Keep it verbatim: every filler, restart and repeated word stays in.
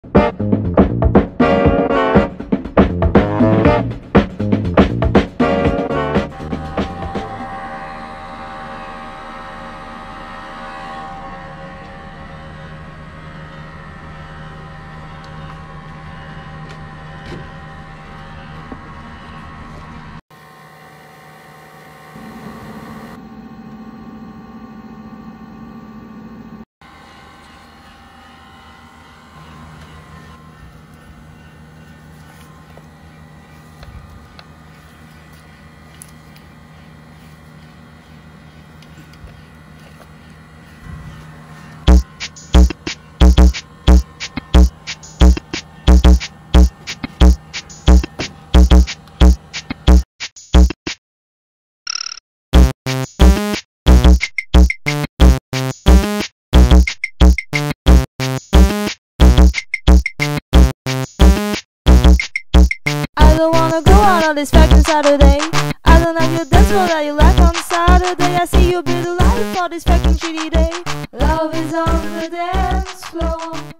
I don't wanna go out on this fucking Saturday. I don't like your dance floor that you like on Saturday. I see you build a life for this fucking shitty day. Love is on the dance floor.